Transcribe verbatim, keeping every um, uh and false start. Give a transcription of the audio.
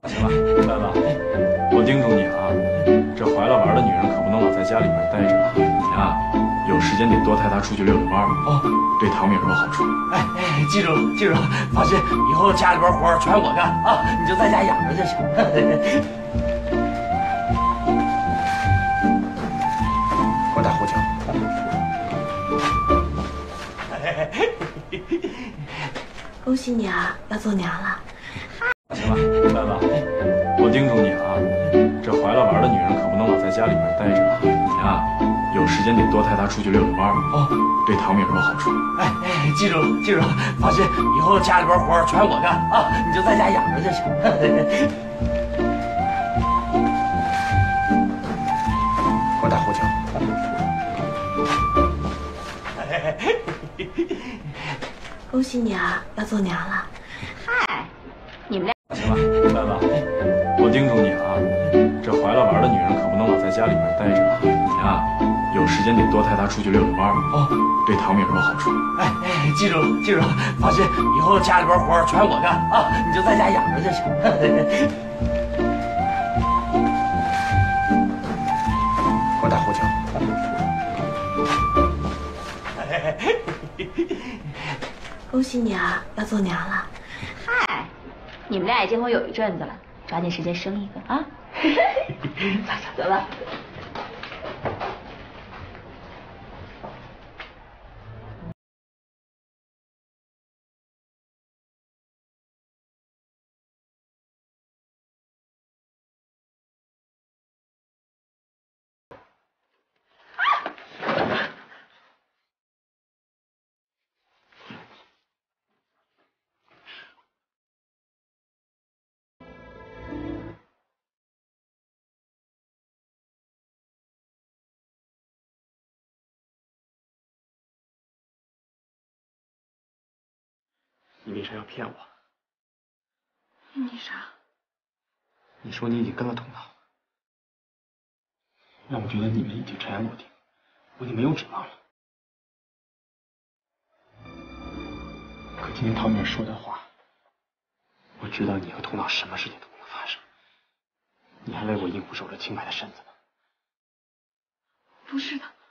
行了，呆子，我叮嘱你啊，这怀了娃的女人可不能老在家里面待着，你啊，有时间得多带她出去溜溜弯哦，对唐敏有好处。 哎哎，记住记住，放心，以后家里边活全我干啊，你就在家养着就行。 我打胡椒。 恭喜你啊，要做娘了。 行了，呆子，我叮嘱你啊，这怀了娃的女人可不能老在家里面待着，你啊，有时间得多带她出去溜溜弯哦，对唐敏有好处。 哎哎，记住记住，放心，以后家里边活全我干啊，你就在家养着就行。 我打胡椒。 恭喜你啊，要做娘了。 嗨，你们俩。 行了，呆子，我叮嘱你啊，这怀了娃的女人可不能老在家里面待着，你啊，有时间得多带她出去溜溜弯哦，对唐敏有好处。 哎哎，记住记住，放心，以后家里边活全我干啊，你就在家养着就行。 我打胡椒。 恭喜你啊，要做娘了。 嗨，你们俩也结婚有一阵子了，抓紧时间生一个啊！走吧。 你为啥要骗我？ 你啥？ 你说你已经跟了童老，让我觉得你们已经尘埃落定，我已经没有指望了。可今天唐敏说的话，我知道你和童老什么事情都不能发生。你还为我应付守着清白的身子吗？ 不是的。